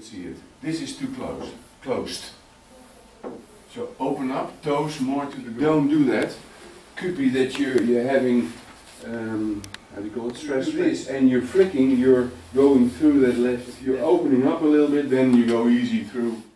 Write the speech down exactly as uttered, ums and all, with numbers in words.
Let's see it. This is too close. Closed. So open up, toes more to the ground. Don't do that. Could be that you're, you're having, um, how do you call it, stress this, and you're flicking, you're going through that left. If you're opening up a little bit, then you go easy through.